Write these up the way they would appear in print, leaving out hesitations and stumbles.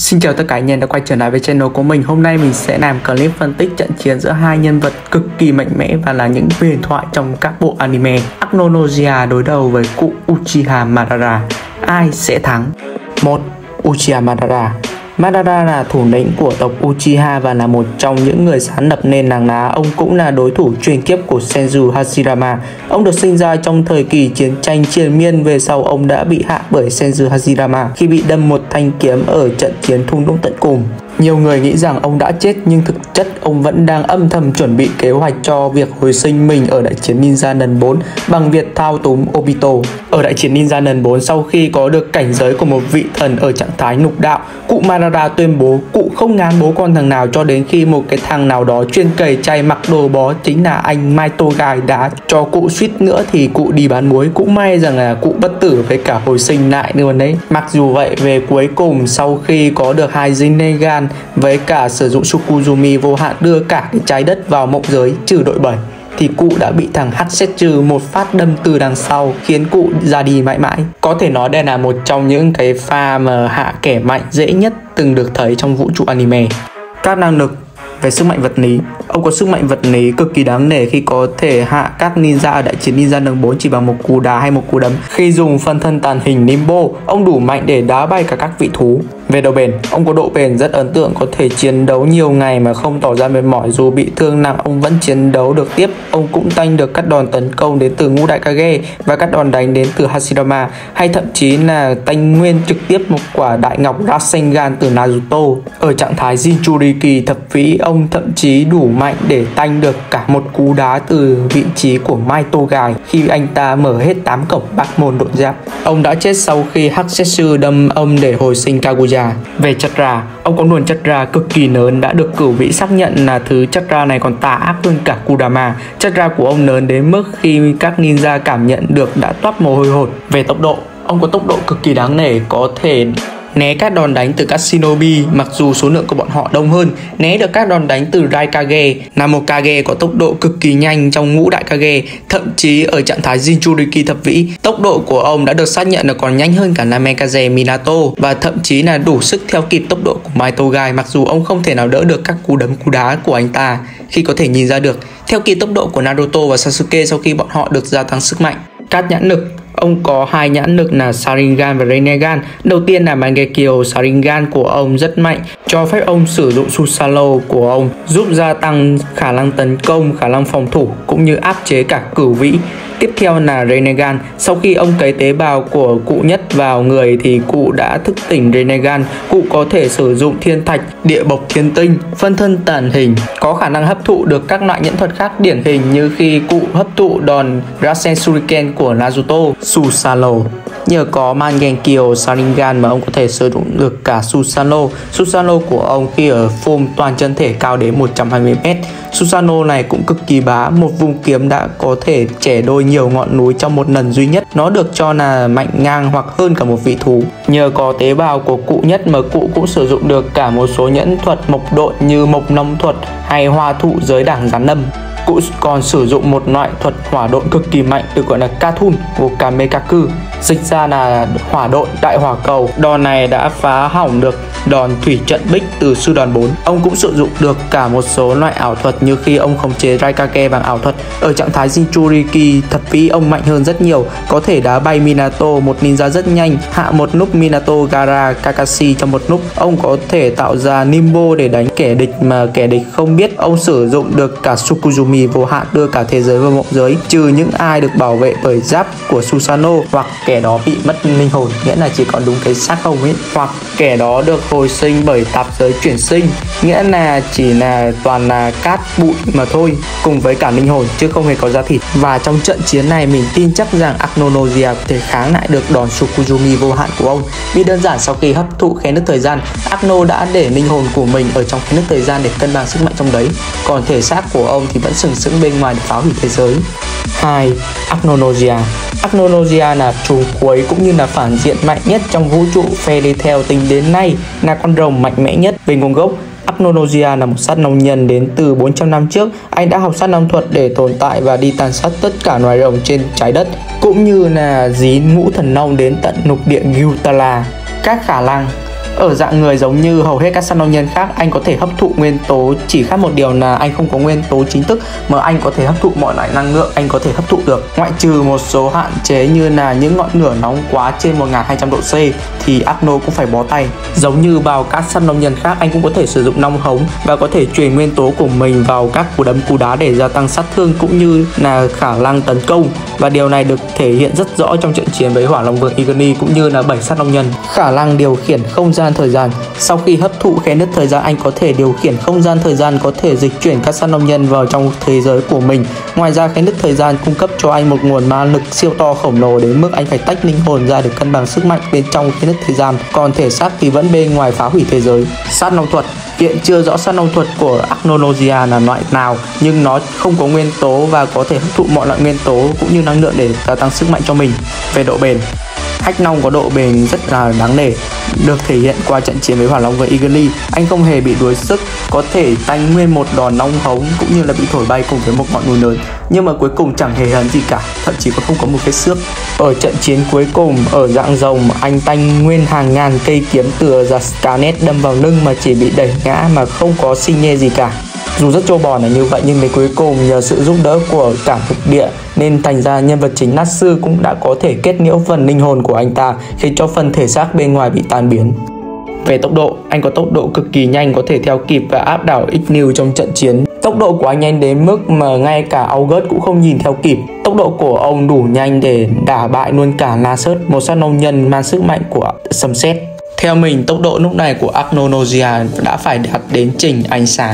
Xin chào tất cả anh em đã quay trở lại với channel của mình. Hôm nay mình sẽ làm clip phân tích trận chiến giữa hai nhân vật cực kỳ mạnh mẽ và là những huyền thoại trong các bộ anime. Akno no Jiya đối đầu với cụ Uchiha Madara. Ai sẽ thắng? 1. Uchiha Madara. Madara là thủ lĩnh của tộc Uchiha và là một trong những người sáng lập nên làng lá. Ông cũng là đối thủ truyền kiếp của Senju Hashirama. Ông được sinh ra trong thời kỳ chiến tranh triền miên, về sau ông đã bị hạ bởi Senju Hashirama khi bị đâm một thanh kiếm ở trận chiến thung lũng tận cùng. Nhiều người nghĩ rằng ông đã chết nhưng thực chất ông vẫn đang âm thầm chuẩn bị kế hoạch cho việc hồi sinh mình ở đại chiến Ninja lần 4 bằng việc thao túng Obito. Ở đại chiến Ninja lần 4, sau khi có được cảnh giới của một vị thần ở trạng thái lục đạo, cụ Madara tuyên bố cụ không ngán bố con thằng nào cho đến khi một cái thằng nào đó chuyên cày chay mặc đồ bó chính là anh Maitogai đã cho cụ suýt nữa thì cụ đi bán muối. Cũng may rằng là cụ bất tử với cả hồi sinh lại luôn đấy. Mặc dù vậy, về cuối cùng sau khi có được hai Rinnegan với cả sử dụng Tsukuzumi vô hạn đưa cả cái trái đất vào mộng giới trừ đội 7 thì cụ đã bị thằng Hasetsu một phát đâm từ đằng sau khiến cụ ra đi mãi mãi. Có thể nói đây là một trong những cái pha mà hạ kẻ mạnh dễ nhất từng được thấy trong vũ trụ anime. Các năng lực về sức mạnh vật lý. Ông có sức mạnh vật lý cực kỳ đáng nể khi có thể hạ các ninja ở đại chiến Ninja lần 4 chỉ bằng một cú đá hay một cú đấm. Khi dùng phân thân tàn hình Nimbo, ông đủ mạnh để đá bay cả các vị thú. Về độ bền, ông có độ bền rất ấn tượng, có thể chiến đấu nhiều ngày mà không tỏ ra mệt mỏi. Dù bị thương nặng, ông vẫn chiến đấu được tiếp. Ông cũng tanh được các đòn tấn công đến từ ngũ đại Kage và các đòn đánh đến từ Hashirama, hay thậm chí là tanh nguyên trực tiếp một quả đại ngọc Rasengan từ Naruto. Ở trạng thái Jinchuriki thập vĩ, ông thậm chí đủ mạnh để tanh được cả một cú đá từ vị trí của Maitogai khi anh ta mở hết 8 cổng bát môn độn giáp. Ông đã chết sau khi Hasetsu đâm ông để hồi sinh Kaguya. Về chakra, ông có nguồn chakra cực kỳ lớn, đã được cửu vĩ xác nhận là thứ chakra này còn tà ác hơn cả Kurama. Chakra của ông lớn đến mức khi các ninja cảm nhận được đã toát mồ hôi hột. Về tốc độ, ông có tốc độ cực kỳ đáng nể, có thể né các đòn đánh từ các shinobi mặc dù số lượng của bọn họ đông hơn, né được các đòn đánh từ Raikage, là một Kage có tốc độ cực kỳ nhanh trong ngũ đại Kage. Thậm chí ở trạng thái Jinchuriki thập vĩ, tốc độ của ông đã được xác nhận là còn nhanh hơn cả Namikaze Minato và thậm chí là đủ sức theo kịp tốc độ của Maitogai, mặc dù ông không thể nào đỡ được các cú đấm cú đá của anh ta khi có thể nhìn ra được theo kịp tốc độ của Naruto và Sasuke sau khi bọn họ được gia tăng sức mạnh. Các nhãn lực, ông có hai nhãn lực là Sharingan và Rinnegan. Đầu tiên là Mangekyo. Sharingan của ông rất mạnh, cho phép ông sử dụng Susanoo của ông giúp gia tăng khả năng tấn công, khả năng phòng thủ cũng như áp chế cả cửu vĩ. Tiếp theo là Rinnegan. Sau khi ông cấy tế bào của cụ nhất vào người thì cụ đã thức tỉnh Rinnegan. Cụ có thể sử dụng thiên thạch, địa bộc thiên tinh, phân thân tàn hình, có khả năng hấp thụ được các loại nhẫn thuật khác, điển hình như khi cụ hấp thụ đòn Rasen Shuriken của Naruto. Susanoo, nhờ có Mangekyo Sharingan mà ông có thể sử dụng được cả Susanoo. Susanoo của ông khi ở form toàn chân thể cao đến 120m. Susanoo này cũng cực kỳ bá, một vùng kiếm đã có thể chẻ đôi nhiều ngọn núi trong một lần duy nhất. Nó được cho là mạnh ngang hoặc hơn cả một vị thú. Nhờ có tế bào của cụ nhất mà cụ cũng sử dụng được cả một số nhẫn thuật mộc độn như mộc long thuật hay hoa thụ giới đảng gián lâm. Cụ còn sử dụng một loại thuật hỏa độn cực kỳ mạnh được gọi là Kathun của Kamekaku, dịch ra là hỏa độn đại hỏa cầu. Đòn này đã phá hỏng được đòn thủy trận bích từ sư đoàn 4. Ông cũng sử dụng được cả một số loại ảo thuật như khi ông khống chế Raikage bằng ảo thuật. Ở trạng thái Jinchuriki thập vĩ, ông mạnh hơn rất nhiều, có thể đá bay Minato, một ninja rất nhanh, hạ một núp Minato Gaara Kakashi trong một núp. Ông có thể tạo ra Nimbo để đánh kẻ địch mà kẻ địch không biết. Ông sử dụng được cả Tsukuzumi vô hạn đưa cả thế giới vào mộng giới, trừ những ai được bảo vệ bởi giáp của Susanoo hoặc kẻ đó bị mất linh hồn, nghĩa là chỉ còn đúng cái xác không ấy, hoặc kẻ đó được hồi sinh bởi tạp giới chuyển sinh, nghĩa là chỉ là toàn là cát bụi mà thôi, cùng với cả linh hồn chứ không hề có da thịt. Và trong trận chiến này mình tin chắc rằng Akno no Jiya có thể kháng lại được đòn Tsukuzumi vô hạn của ông, vì đơn giản sau khi hấp thụ khe nứt thời gian, Akno đã để linh hồn của mình ở trong khe nứt thời gian để cân bằng sức mạnh trong đấy, còn thể xác của ông thì vẫn sừng sững bên ngoài để phá hủy thế giới. 2. Akno no Jiya. Akno no Jiya là trùm cuối cũng như là phản diện mạnh nhất trong vũ trụ Fairy Tail tính đến nay, là con rồng mạnh mẽ nhất. Về nguồn gốc, Akno no Jiya là một sát nông nhân đến từ 400 năm trước. Anh đã học sát nông thuật để tồn tại và đi tàn sát tất cả loài rồng trên trái đất, cũng như là dí ngũ thần nông đến tận lục địa Gyutala. Các khả năng Ở dạng người giống như hầu hết các săn long nhân khác, anh có thể hấp thụ nguyên tố, chỉ khác một điều là anh không có nguyên tố chính thức mà anh có thể hấp thụ mọi loại năng lượng anh có thể hấp thụ được. Ngoại trừ một số hạn chế như là những ngọn lửa nóng quá trên 1200 độ C thì Agno cũng phải bó tay. Giống như vào các săn long nhân khác, anh cũng có thể sử dụng long hống và có thể truyền nguyên tố của mình vào các cú đấm cú đá để gia tăng sát thương cũng như là khả năng tấn công, và điều này được thể hiện rất rõ trong trận chiến với Hỏa Long Vương Igni cũng như là 7 sát long nhân. Khả năng điều khiển không gian thời gian. Sau khi hấp thụ khe nứt thời gian, anh có thể điều khiển không gian thời gian, có thể dịch chuyển các săn long nhân vào trong thế giới của mình. Ngoài ra, khe nứt thời gian cung cấp cho anh một nguồn ma lực siêu to khổng lồ đến mức anh phải tách linh hồn ra để cân bằng sức mạnh bên trong khe nứt thời gian, còn thể xác thì vẫn bên ngoài phá hủy thế giới. Sát long thuật. Hiện chưa rõ sát long thuật của Agnologia là loại nào, nhưng nó không có nguyên tố và có thể hấp thụ mọi loại nguyên tố cũng như năng lượng để gia tăng sức mạnh cho mình. Về độ bền, Hách Long có độ bền rất là đáng nể, được thể hiện qua trận chiến với Hỏa Long với Igli. Anh không hề bị đuối sức, có thể tanh nguyên một đòn long hống cũng như là bị thổi bay cùng với một ngọn núi lớn, nhưng mà cuối cùng chẳng hề hấn gì cả, thậm chí còn không có một vết xước. Ở trận chiến cuối cùng ở dạng rồng, anh tanh nguyên hàng ngàn cây kiếm từ Scarnet đâm vào lưng mà chỉ bị đẩy ngã mà không có sinh nhê gì cả. Dù rất trâu bò là như vậy nhưng đến cuối cùng nhờ sự giúp đỡ của cả thực địa nên thành ra nhân vật chính Nát Sư cũng đã có thể kết liễu phần linh hồn của anh ta, khiến cho phần thể xác bên ngoài bị tan biến. Về tốc độ, anh có tốc độ cực kỳ nhanh, có thể theo kịp và áp đảo Ignew trong trận chiến. Tốc độ của anh nhanh đến mức mà ngay cả August cũng không nhìn theo kịp. Tốc độ của ông đủ nhanh để đả bại luôn cả Lassus, một sát long nhân mang sức mạnh của sấm sét. Theo mình, tốc độ lúc này của Agnologia đã phải đạt đến trình ánh sáng.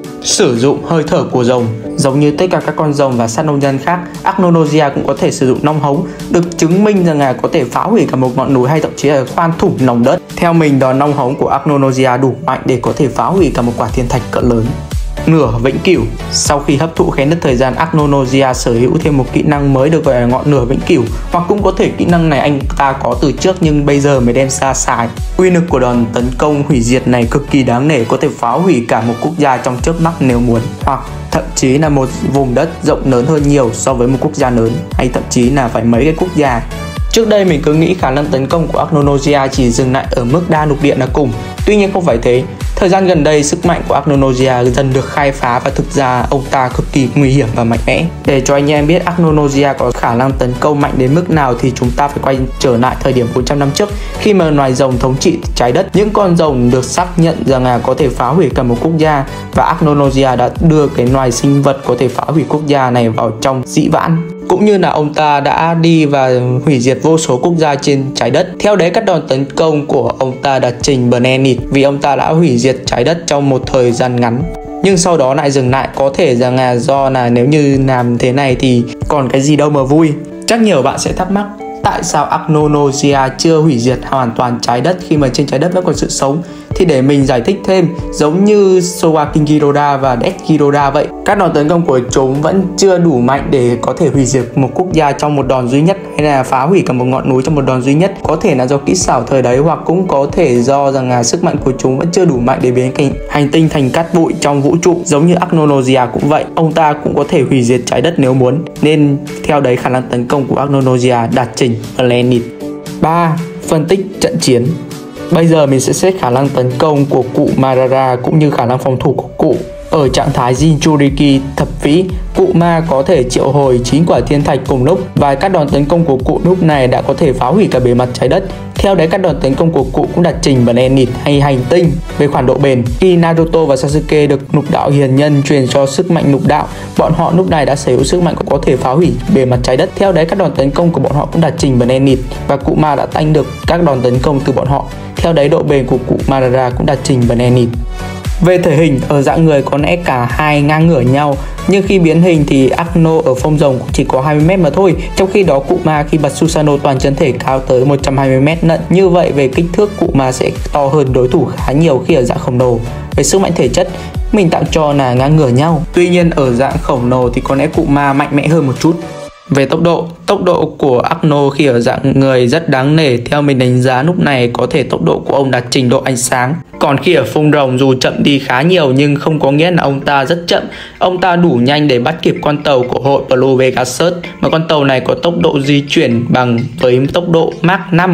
Sử dụng hơi thở của rồng. Giống như tất cả các con rồng và sát long nhân khác, Agnologia cũng có thể sử dụng long hống, được chứng minh rằng là có thể phá hủy cả một ngọn núi hay thậm chí là khoan thủng lòng đất. Theo mình, đòn long hống của Agnologia đủ mạnh để có thể phá hủy cả một quả thiên thạch cỡ lớn. Nửa vĩnh cửu. Sau khi hấp thụ khe nứt thời gian, Agnologia sở hữu thêm một kỹ năng mới được gọi là ngọn lửa vĩnh cửu, hoặc cũng có thể kỹ năng này anh ta có từ trước nhưng bây giờ mới đem ra xài. Uy lực của đòn tấn công hủy diệt này cực kỳ đáng nể, có thể phá hủy cả một quốc gia trong chớp mắt nếu muốn, hoặc thậm chí là một vùng đất rộng lớn hơn nhiều so với một quốc gia lớn, hay thậm chí là phải mấy cái quốc gia. Trước đây mình cứ nghĩ khả năng tấn công của Agnologia chỉ dừng lại ở mức đa lục địa là cùng. Tuy nhiên không phải thế. Thời gian gần đây, sức mạnh của Agnologia dần được khai phá và thực ra ông ta cực kỳ nguy hiểm và mạnh mẽ. Để cho anh em biết Agnologia có khả năng tấn công mạnh đến mức nào thì chúng ta phải quay trở lại thời điểm 400 năm trước, khi mà loài rồng thống trị trái đất. Những con rồng được xác nhận rằng là có thể phá hủy cả một quốc gia, và Agnologia đã đưa cái loài sinh vật có thể phá hủy quốc gia này vào trong dĩ vãng. Cũng như là ông ta đã đi và hủy diệt vô số quốc gia trên trái đất. Theo đấy, các đòn tấn công của ông ta đạt trình Bernenit vì ông ta đã hủy diệt trái đất trong một thời gian ngắn, nhưng sau đó lại dừng lại. Có thể rằng là do là nếu như làm thế này thì còn cái gì đâu mà vui. Chắc nhiều bạn sẽ thắc mắc tại sao Agnologia chưa hủy diệt hoàn toàn trái đất khi mà trên trái đất vẫn còn sự sống. Thì để mình giải thích thêm, giống như Soaking Giroda và Death Giroda vậy, các đòn tấn công của chúng vẫn chưa đủ mạnh để có thể hủy diệt một quốc gia trong một đòn duy nhất, hay là phá hủy cả một ngọn núi trong một đòn duy nhất. Có thể là do kỹ xảo thời đấy, hoặc cũng có thể do rằng là sức mạnh của chúng vẫn chưa đủ mạnh để biến hành tinh thành cát bụi trong vũ trụ. Giống như Agnologia cũng vậy, ông ta cũng có thể hủy diệt trái đất nếu muốn, nên theo đấy khả năng tấn công của Agnologia đạt trình Bernenit. 3. Phân tích trận chiến. Bây giờ mình sẽ xét khả năng tấn công của cụ Marara cũng như khả năng phòng thủ của cụ. Ở trạng thái Jinchuriki thập vĩ, cụ Ma có thể triệu hồi 9 quả thiên thạch cùng lúc, và các đòn tấn công của cụ lúc này đã có thể phá hủy cả bề mặt trái đất. Theo đấy, các đòn tấn công của cụ cũng đạt trình Bernenit hay hành tinh. Về khoản độ bền, khi Naruto và Sasuke được lục đạo hiền nhân truyền cho sức mạnh lục đạo, bọn họ lúc này đã sở hữu sức mạnh có thể phá hủy bề mặt trái đất. Theo đấy, các đòn tấn công của bọn họ cũng đạt trình Bernenit, và cụ Ma đã tanh được các đòn tấn công từ bọn họ. Theo đấy, độ bền của cụ Madara cũng đạt trình Bernenit. Về thể hình, ở dạng người có lẽ cả hai ngang ngửa nhau, nhưng khi biến hình thì Agno ở phong rồng cũng chỉ có 20m mà thôi, trong khi đó cụ Ma khi bật Susanoo toàn chân thể cao tới 120m lận. Như vậy về kích thước, cụ Ma sẽ to hơn đối thủ khá nhiều khi ở dạng khổng lồ. Về sức mạnh thể chất, mình tạm cho là ngang ngửa nhau. Tuy nhiên ở dạng khổng lồ thì có lẽ cụ Ma mạnh mẽ hơn một chút. Về tốc độ của Agno khi ở dạng người rất đáng nể. Theo mình đánh giá lúc này có thể tốc độ của ông đạt trình độ ánh sáng. Còn khi ở phong rồng dù chậm đi khá nhiều nhưng không có nghĩa là ông ta rất chậm. Ông ta đủ nhanh để bắt kịp con tàu của hội Blue Pegasus, mà con tàu này có tốc độ di chuyển bằng với tốc độ Mach 5.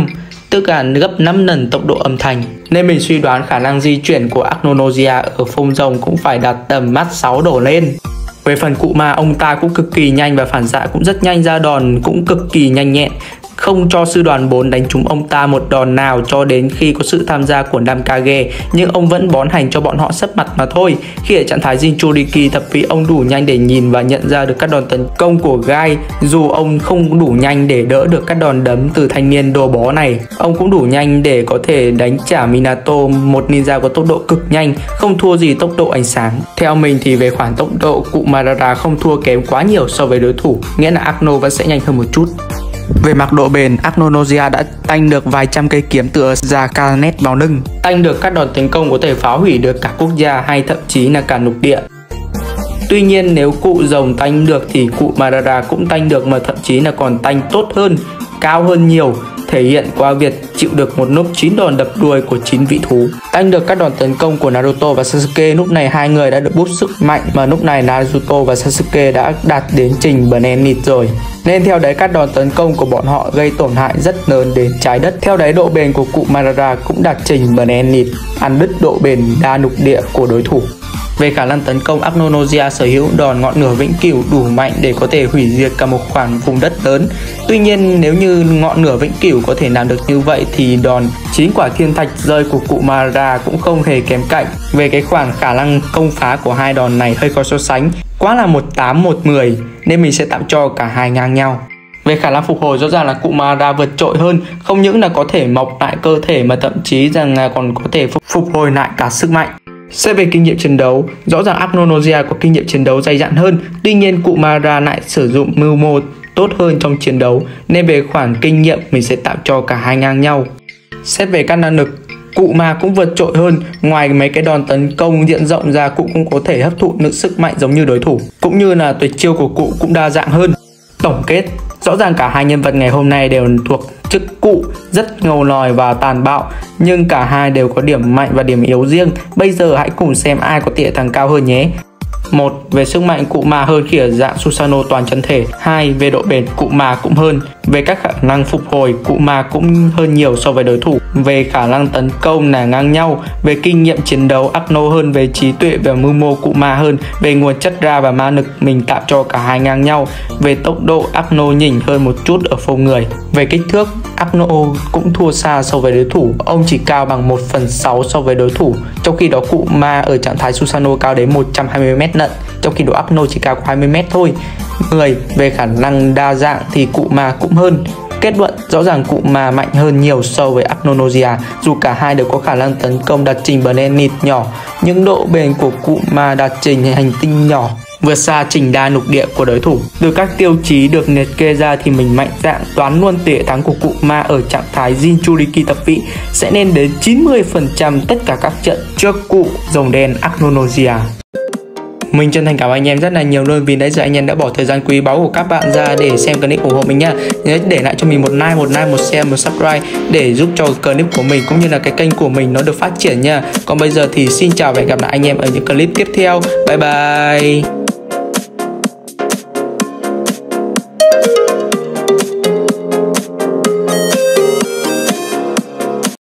tức là gấp 5 lần tốc độ âm thanh. Nên mình suy đoán khả năng di chuyển của Agnosia ở phông rồng cũng phải đạt tầm Mach 6 đổ lên. Về phần cụ ma, ông ta cũng cực kỳ nhanh và phản xạ cũng rất nhanh, ra đòn cũng cực kỳ nhanh nhẹn, không cho sư đoàn 4 đánh trúng ông ta một đòn nào cho đến khi có sự tham gia của Namkage, nhưng ông vẫn bón hành cho bọn họ sấp mặt mà thôi. Khi ở trạng thái Jinchuriki thập vĩ, ông đủ nhanh để nhìn và nhận ra được các đòn tấn công của Gai, dù ông không đủ nhanh để đỡ được các đòn đấm từ thanh niên đồ bó này. Ông cũng đủ nhanh để có thể đánh trả Minato, một ninja có tốc độ cực nhanh, không thua gì tốc độ ánh sáng. Theo mình thì về khoản tốc độ, cụ Madara không thua kém quá nhiều so với đối thủ, nghĩa là Akno vẫn sẽ nhanh hơn một chút. Về mặt độ bền, Agnosia đã tanh được vài trăm cây kiếm từ Zakanet vào lưng, tanh được các đòn tấn công có thể phá hủy được cả quốc gia hay thậm chí là cả lục địa. Tuy nhiên nếu cụ rồng tanh được thì cụ Madara cũng tanh được, mà thậm chí là còn tanh tốt hơn, cao hơn nhiều, thể hiện qua việc chịu được một nốt 9 đòn đập đuôi của 9 vị thú. Tanh được các đòn tấn công của Naruto và Sasuke, lúc này hai người đã được boost sức mạnh, mà lúc này Naruto và Sasuke đã đạt đến trình Bennett rồi. Nên theo đấy các đòn tấn công của bọn họ gây tổn hại rất lớn đến trái đất. Theo đấy độ bền của cụ Madara cũng đạt trình Bennett, ăn đứt độ bền đa lục địa của đối thủ. Về khả năng tấn công, Agnosia sở hữu đòn ngọn lửa vĩnh cửu đủ mạnh để có thể hủy diệt cả một khoảng vùng đất lớn. Tuy nhiên nếu như ngọn lửa vĩnh cửu có thể làm được như vậy thì đòn 9 quả thiên thạch rơi của cụ Madara cũng không hề kém cạnh. Về cái khoản khả năng công phá của hai đòn này hơi có so sánh, quá là 1-8-1-10, nên mình sẽ tạm cho cả hai ngang nhau. Về khả năng phục hồi, rõ ràng là cụ Madara vượt trội hơn, không những là có thể mọc lại cơ thể mà thậm chí rằng là còn có thể phục hồi lại cả sức mạnh. Xét về kinh nghiệm chiến đấu, rõ ràng Agnosia có kinh nghiệm chiến đấu dày dặn hơn, tuy nhiên cụ Madara lại sử dụng mưu mô tốt hơn trong chiến đấu, nên về khoản kinh nghiệm mình sẽ tạo cho cả hai ngang nhau. Xét về các năng lực, cụ Ma cũng vượt trội hơn, ngoài mấy cái đòn tấn công diện rộng ra, cụ cũng có thể hấp thụ được sức mạnh giống như đối thủ, cũng như là tuyệt chiêu của cụ cũng đa dạng hơn. Tổng kết, rõ ràng cả hai nhân vật ngày hôm nay đều thuộc chức cụ rất ngầu lòi và tàn bạo, nhưng cả hai đều có điểm mạnh và điểm yếu riêng. Bây giờ hãy cùng xem ai có tỉa thằng cao hơn nhé. 1. Về sức mạnh, cụ Ma hơn khi ở dạng Susanoo toàn chân thể. 2. Về độ bền, cụ Ma cũng hơn. Về các khả năng phục hồi, cụ Ma cũng hơn nhiều so với đối thủ. Về khả năng tấn công là ngang nhau. Về kinh nghiệm chiến đấu, Akno hơn. Về trí tuệ và mưu mô, cụ Ma hơn. Về nguồn chất ra và ma lực, mình tạo cho cả hai ngang nhau. Về tốc độ, Akno nhỉnh hơn một chút ở phông người. Về kích thước, Akno cũng thua xa so với đối thủ, ông chỉ cao bằng 1/6 so với đối thủ, trong khi đó cụ Ma ở trạng thái Susanoo cao đến 120m lận, trong khi đó Akno chỉ cao 20m thôi. Về khả năng đa dạng thì cụ Ma cũng hơn. Kết luận, rõ ràng cụ Ma mạnh hơn nhiều so với Agnosia, dù cả hai đều có khả năng tấn công đạt trình Bennett nhỏ, nhưng độ bền của cụ Ma đạt trình hành tinh nhỏ vượt xa trình đa lục địa của đối thủ. Từ các tiêu chí được liệt kê ra thì mình mạnh dạn đoán luôn tỷ lệ thắng của cụ Ma ở trạng thái Jinchuriki thập vĩ sẽ lên đến 90% tất cả các trận trước cụ rồng đen Agnosia. Mình chân thành cảm ơn anh em rất là nhiều luôn vì nãy giờ anh em đã bỏ thời gian quý báu của các bạn ra để xem clip ủng hộ mình nha. Nhớ để lại cho mình một like, một share, một subscribe để giúp cho clip của mình cũng như là cái kênh của mình nó được phát triển nha. Còn bây giờ thì xin chào và hẹn gặp lại anh em ở những clip tiếp theo. Bye bye.